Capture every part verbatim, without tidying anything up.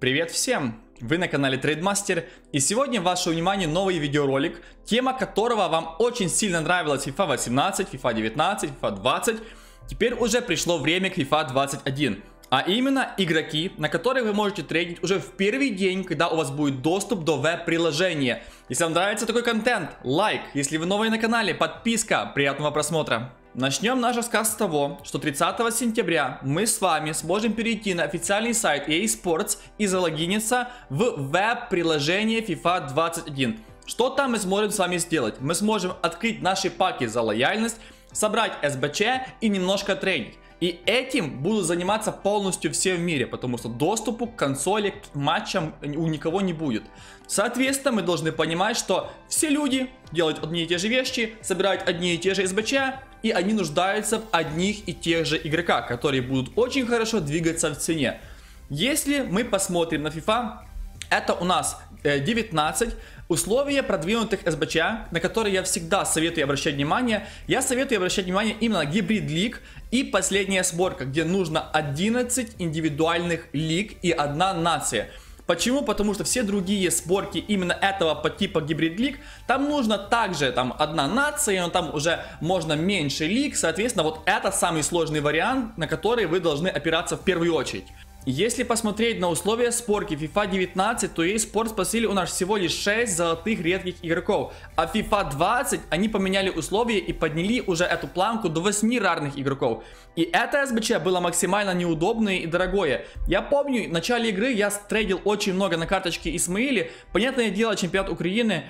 Привет всем! Вы на канале Трейдмастер, и сегодня в ваше внимание новый видеоролик, тема которого вам очень сильно нравилась FIFA восемнадцать, FIFA девятнадцать, FIFA двадцать. Теперь уже пришло время к FIFA двадцать один. А именно игроки, на которые вы можете трейдить уже в первый день, когда у вас будет доступ до веб-приложения. Если вам нравится такой контент, лайк. Если вы новые на канале, подписка. Приятного просмотра. Начнем наш рассказ с того, что тридцатого сентября мы с вами сможем перейти на официальный сайт и эй спортс и залогиниться в веб-приложение FIFA двадцать один. Что там мы сможем с вами сделать? Мы сможем открыть наши паки за лояльность, собрать эс бэ че и немножко трейдить. И этим будут заниматься полностью все в мире, потому что доступу к консоли, к матчам у никого не будет. Соответственно, мы должны понимать, что все люди делают одни и те же вещи, собирают одни и те же эс бэ че, и они нуждаются в одних и тех же игроках, которые будут очень хорошо двигаться в цене. Если мы посмотрим на FIFA, это у нас девятнадцать. Условия продвинутых эс бэ че, на которые я всегда советую обращать внимание. Я советую обращать внимание именно гибрид лиг и последняя сборка, где нужно одиннадцать индивидуальных лиг и одна нация. Почему? Потому что все другие сборки именно этого по типа гибрид лиг, там нужно также там одна нация, но там уже можно меньше лиг. Соответственно, вот это самый сложный вариант, на который вы должны опираться в первую очередь. Если посмотреть на условия сборки FIFA девятнадцать, то и эй спортс посылили у нас всего лишь шесть золотых редких игроков. А FIFA двадцать они поменяли условия и подняли уже эту планку до восьми рарных игроков. И это эс бэ че было максимально неудобное и дорогое. Я помню, в начале игры я трейдил очень много на карточке Исмаили. Понятное дело, чемпионат Украины.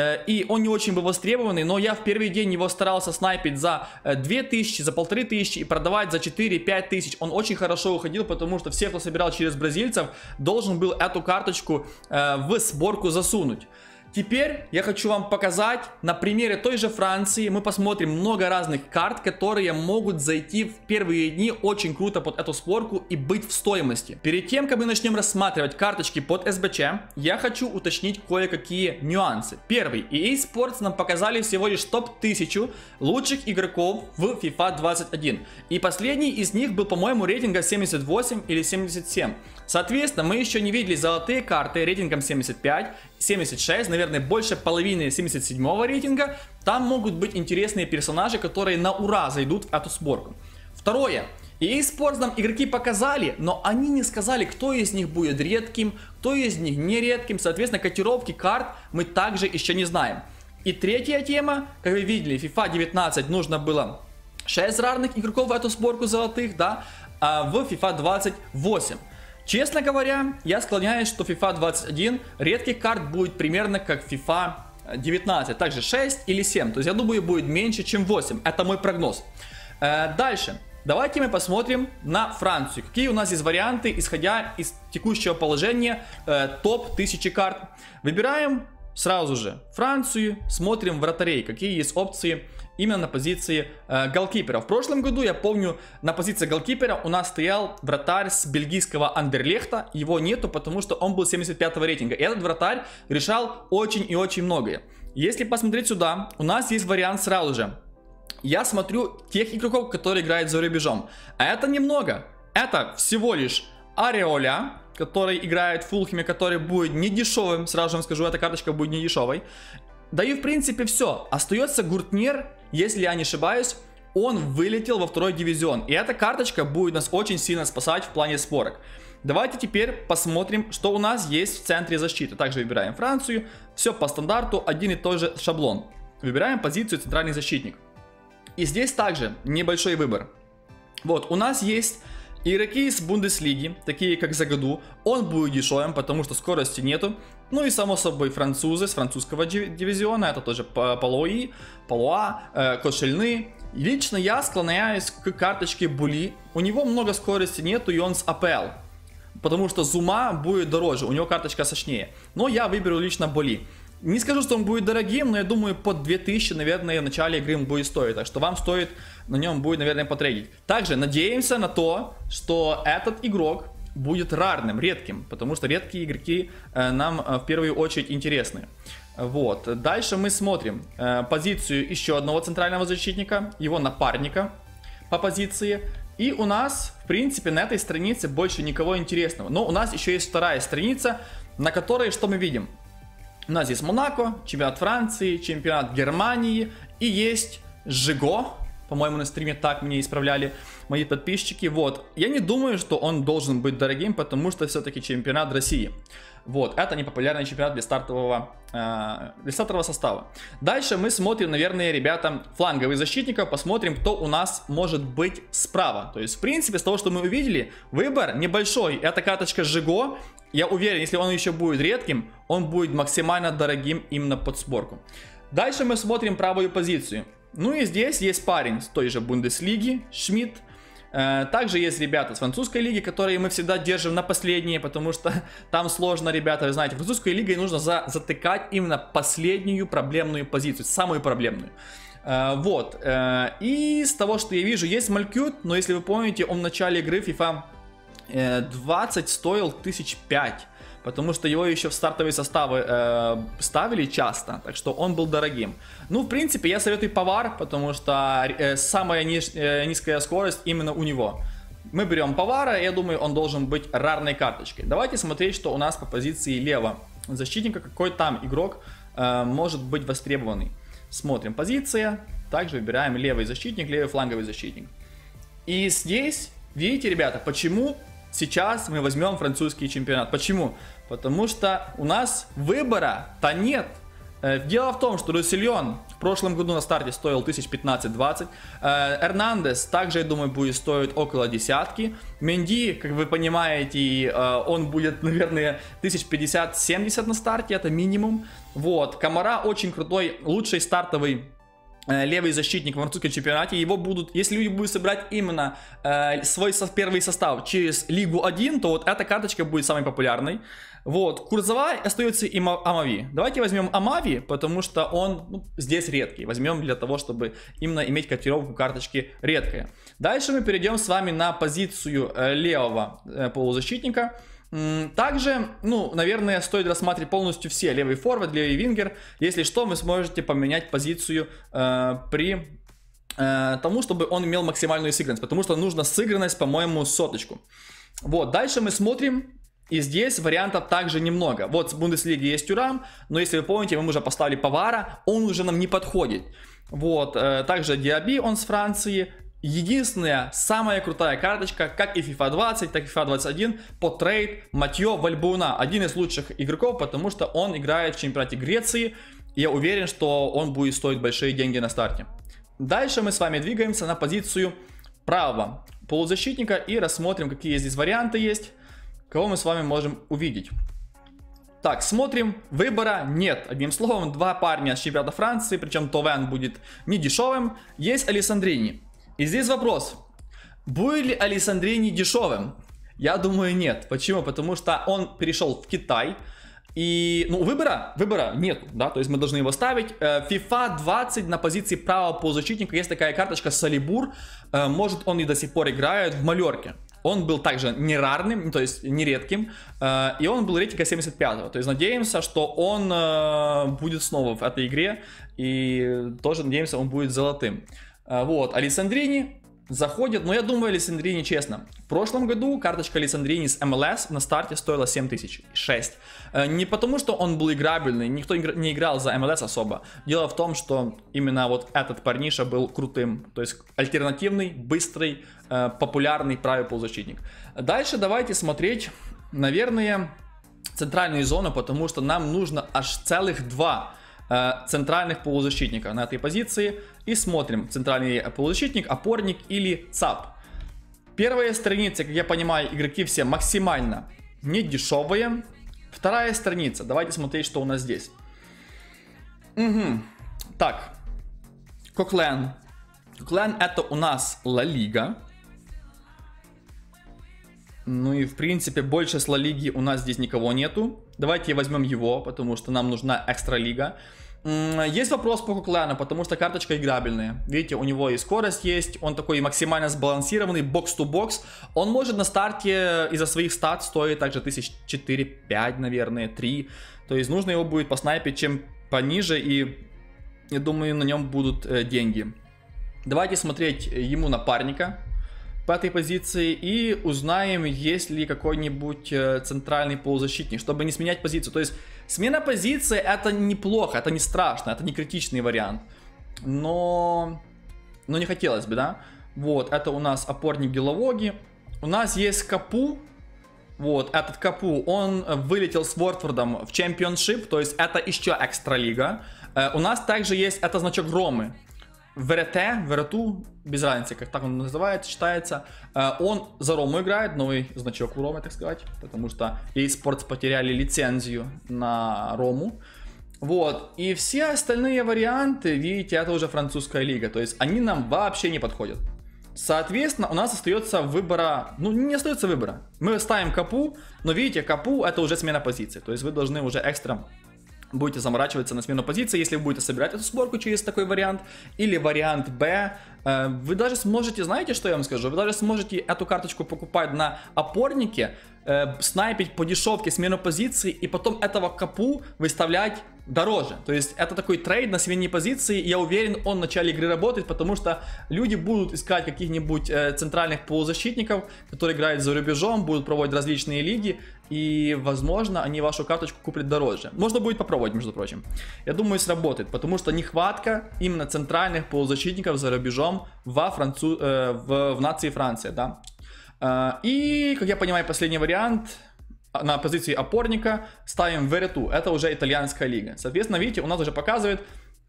И он не очень был востребованный, но я в первый день его старался снайпить за две тысячи, за полторы тысячи и продавать за четыре-пять тысяч. Он очень хорошо уходил, потому что все, кто собирал через бразильцев, должен был эту карточку в сборку засунуть. Теперь я хочу вам показать на примере той же Франции. Мы посмотрим много разных карт, которые могут зайти в первые дни очень круто под эту сборку и быть в стоимости. Перед тем, как мы начнем рассматривать карточки под эс бэ че, я хочу уточнить кое-какие нюансы. Первый. и эй спортс нам показали всего лишь топ тысячу лучших игроков в FIFA двадцать один. И последний из них был, по-моему, рейтинга семьдесят восемь или семьдесят семь. Соответственно, мы еще не видели золотые карты рейтингом семьдесят пять, семьдесят шесть, наверное, больше половины семьдесят седьмого рейтинга. Там могут быть интересные персонажи, которые на ура зайдут в эту сборку. Второе. и эй спортс нам игроки показали, но они не сказали, кто из них будет редким, кто из них не редким. Соответственно, котировки карт мы также еще не знаем. И третья тема, как вы видели, FIFA девятнадцать нужно было шесть рарных игроков в эту сборку золотых, да, а в FIFA двадцать восемь. Честно говоря, я склоняюсь, что FIFA двадцать один редких карт будет примерно как FIFA девятнадцать, также шесть или семь, то есть я думаю будет меньше, чем восемь, это мой прогноз. Э, дальше, давайте мы посмотрим на Францию, какие у нас есть варианты, исходя из текущего положения, э, топ тысячи карт. Выбираем сразу же Францию, смотрим вратарей, какие есть опции именно на позиции э, голкипера. В прошлом году, я помню, на позиции голкипера у нас стоял вратарь с бельгийского Андерлехта. Его нету, потому что он был семьдесят пятого рейтинга. И этот вратарь решал очень и очень многое. Если посмотреть сюда, у нас есть вариант сразу же. Я смотрю тех игроков, которые играют за рубежом. А это немного. Это всего лишь Ареоля, который играет в Фулхеме, который будет не дешевым. Сразу же вам скажу, эта карточка будет не дешевой. Да и в принципе все. Остается Гуртнер, если я не ошибаюсь, он вылетел во второй дивизион. И эта карточка будет нас очень сильно спасать в плане сборок. Давайте теперь посмотрим, что у нас есть в центре защиты. Также выбираем Францию. Все по стандарту, один и тот же шаблон. Выбираем позицию центральный защитник. И здесь также небольшой выбор. Вот, у нас есть игроки из Бундеслиги, такие как Загаду. Он будет дешевым, потому что скорости нету. Ну и само собой французы с французского дивизиона. Это тоже Палуа, Палуа, э, Кошельны. Лично я склоняюсь к карточке Були. У него много скорости нету, и он с а пэ эл. Потому что Зума будет дороже, у него карточка сочнее. Но я выберу лично Були. Не скажу, что он будет дорогим, но я думаю, под две тысячи, наверное, в начале игры он будет стоить. Так что вам стоит на нем будет, наверное, потрейдить. Также надеемся на то, что этот игрок будет рарным, редким. Потому что редкие игроки э, нам э, в первую очередь интересны. Вот. Дальше мы смотрим э, позицию еще одного центрального защитника, его напарника по позиции. И у нас, в принципе, на этой странице больше никого интересного. Но у нас еще есть вторая страница, на которой что мы видим? У нас есть Монако, чемпионат Франции, чемпионат Германии и есть Жиго. По-моему, на стриме так мне исправляли мои подписчики. Вот. Я не думаю, что он должен быть дорогим, потому что все-таки чемпионат России. Вот. Это непопулярный чемпионат без стартового, э, без стартового состава. Дальше мы смотрим, наверное, ребята, фланговых защитников. Посмотрим, кто у нас может быть справа. То есть, в принципе, с того, что мы увидели, выбор небольшой. Это карточка Жиго. Я уверен, если он еще будет редким, он будет максимально дорогим именно под сборку. Дальше мы смотрим правую позицию. Ну и здесь есть парень с той же Бундеслиги, Шмидт. Также есть ребята с французской лиги, которые мы всегда держим на последние, потому что там сложно, ребята, вы знаете, французской лигой нужно за, затыкать именно последнюю проблемную позицию, самую проблемную. Вот, и с того, что я вижу, есть Малькют, но если вы помните, он в начале игры FIFA двадцать стоил тысяч пять. Потому что его еще в стартовые составы э, ставили часто, так что он был дорогим. Ну, в принципе, я советую Павар, потому что э, самая ниж, э, низкая скорость именно у него. Мы берем Павара, я думаю, он должен быть рарной карточкой. Давайте смотреть, что у нас по позиции лево защитника, какой там игрок э, может быть востребованный. Смотрим позиция, также выбираем левый защитник, левый фланговый защитник. И здесь, видите, ребята, почему... Сейчас мы возьмем французский чемпионат. Почему? Потому что у нас выбора-то нет. Дело в том, что Руссельон в прошлом году на старте стоил тысяч пятнадцать-двадцать. Эрнандес также, я думаю, будет стоить около десятки. Менди, как вы понимаете, он будет, наверное, тысяч пятьдесят-семьдесят на старте, это минимум. Вот. Камара очень крутой, лучший стартовый левый защитник в французском чемпионате. Его будут, если люди будут собирать именно э, свой со, первый состав через Лигу один, то вот эта карточка будет самой популярной. Вот, Курзовая остается и Амави. Давайте возьмем Амави, потому что он, ну, здесь редкий. Возьмем для того, чтобы именно иметь котировку карточки редкая. Дальше мы перейдем с вами на позицию э, левого э, полузащитника. Также, ну, наверное, стоит рассматривать полностью все. Левый форвард, левый вингер. Если что, вы сможете поменять позицию э, при э, тому, чтобы он имел максимальную сыгранность. Потому что нужно сыгранность, по-моему, соточку. Вот, дальше мы смотрим. И здесь вариантов также немного. Вот с Бундеслиги есть Тюрам, но если вы помните, мы уже поставили Павара, он уже нам не подходит. Вот, э, также Диаби, он с Франции. Единственная, самая крутая карточка, как и FIFA двадцать, так и FIFA двадцать один, по трейд Матьё Вальбуна. Один из лучших игроков, потому что он играет в чемпионате Греции. И я уверен, что он будет стоить большие деньги на старте. Дальше мы с вами двигаемся на позицию правого полузащитника и рассмотрим, какие здесь варианты есть, кого мы с вами можем увидеть. Так, смотрим, выбора нет. Одним словом, два парня с чемпионата Франции, причем Товен будет не дешевым. Есть Алессандрини. И здесь вопрос, будет ли Алессандрини дешевым? Я думаю, нет. Почему? Потому что он перешел в Китай. И, ну, выбора, выбора нет, да, то есть мы должны его ставить. FIFA двадцать на позиции правого полузащитника есть такая карточка Салибур. Может, он и до сих пор играет в Малорке. Он был также не рарным, то есть не редким, и он был рейтинга семьдесят пятого. То есть надеемся, что он будет снова в этой игре, и тоже надеемся, он будет золотым. Вот, Алессандрини заходит, но я думаю, Алессандрини, честно, в прошлом году карточка Алессандрини с эм эл эс на старте стоила семь тысяч, шесть. Не потому, что он был играбельный, никто не играл за эм эл эс особо. Дело в том, что именно вот этот парниша был крутым, то есть альтернативный, быстрый, популярный правый полузащитник. Дальше давайте смотреть, наверное, центральную зону, потому что нам нужно аж целых два центральных полузащитника на этой позиции. И смотрим, центральный полузащитник, опорник или ЦАП. Первая страница, как я понимаю, игроки все максимально не дешевые. Вторая страница, давайте смотреть, что у нас здесь. Угу. Так, Коклен. Коклен это у нас Ла Лига. Ну и в принципе больше с Ла Лиги у нас здесь никого нету. Давайте возьмем его, потому что нам нужна экстра лига. Есть вопрос по Коклену, потому что карточка играбельная. Видите, у него и скорость есть, он такой максимально сбалансированный, бокс-то-бокс. Он может на старте из-за своих стат стоить также тысяч четыре-пять, наверное, три. То есть нужно его будет поснайпить чем пониже, и я думаю, на нем будут э, деньги. Давайте смотреть ему напарника. по этой позиции и узнаем, есть ли какой-нибудь э, центральный полузащитник, чтобы не сменять позицию. То есть смена позиции это неплохо, это не страшно, это не критичный вариант. Но, но не хотелось бы, да? Вот, это у нас опорник Геловоги. У нас есть Капу. Вот, этот Капу, он вылетел с Уотфордом в чемпионшип, то есть это еще экстралига. Э, у нас также есть, это значок Ромы. ВРТ, ВРТУ, без разницы, как так он называется, читается. Э, он за Рому играет, новый значок у Ромы, так сказать. Потому что eSports потеряли лицензию на Рому. Вот, и все остальные варианты, видите, это уже французская лига. То есть они нам вообще не подходят. Соответственно, у нас остается выбора, ну не остается выбора. Мы ставим Капу, но видите, Капу это уже смена позиции. То есть вы должны уже экстра будете заморачиваться на смену позиции, если вы будете собирать эту сборку через такой вариант. Или вариант Б. Вы даже сможете, знаете, что я вам скажу? Вы даже сможете эту карточку покупать на опорнике, снайпить по дешевке смену позиции и потом этого Капу выставлять дороже. То есть это такой трейд на смене позиции. Я уверен, он в начале игры работает, потому что люди будут искать каких-нибудь э, центральных полузащитников, которые играют за рубежом, будут проводить различные лиги. И, возможно, они вашу карточку купят дороже. Можно будет попробовать, между прочим. Я думаю, сработает, потому что нехватка именно центральных полузащитников за рубежом во Францу... э, в, в нации Франция, да. Э, и, как я понимаю, последний вариант. На позиции опорника ставим ВРТУ. Это уже итальянская лига. Соответственно, видите, у нас уже показывает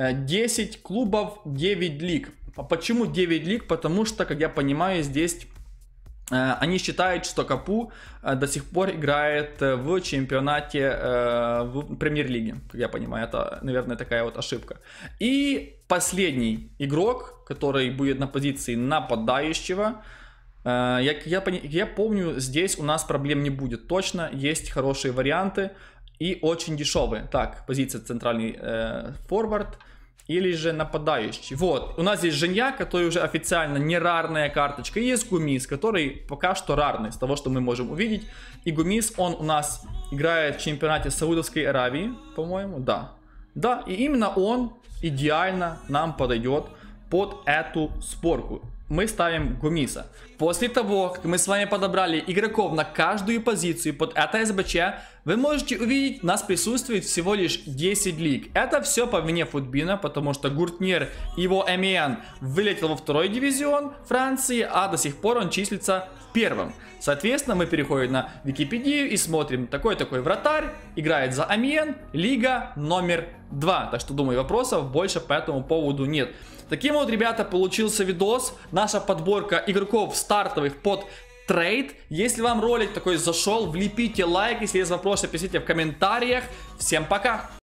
десять клубов, девять лиг. А почему девять лиг? Потому что, как я понимаю, здесь э, они считают, что Капу э, до сих пор играет в чемпионате э, в премьер-лиге. Как я понимаю, это, наверное, такая вот ошибка. И последний игрок, который будет на позиции нападающего. Я, я, я помню, здесь у нас проблем не будет. Точно есть хорошие варианты и очень дешевые. Так, позиция центральный э, форвард или же нападающий. Вот, у нас есть Женья, который уже официально не рарная карточка. И есть Гумис, который пока что рарный, с того, что мы можем увидеть. И Гумис, он у нас играет в чемпионате Саудовской Аравии, по-моему, да. Да, и именно он идеально нам подойдет под эту сборку. Мы ставим Гумиса. После того, как мы с вами подобрали игроков на каждую позицию под это СБЧ, вы можете увидеть, у нас присутствует всего лишь десять лиг. Это все по вине Футбина, потому что Гуртнер и его эм и эн вылетел во второй дивизион Франции, а до сих пор он числится в первом. Соответственно, мы переходим на Википедию и смотрим, такой-такой вратарь, играет за Амьен, лига номер два. Так что, думаю, вопросов больше по этому поводу нет. Таким вот, ребята, получился видос. Наша подборка игроков стартовых под трейд. Если вам ролик такой зашел, влепите лайк. Если есть вопросы, пишите в комментариях. Всем пока!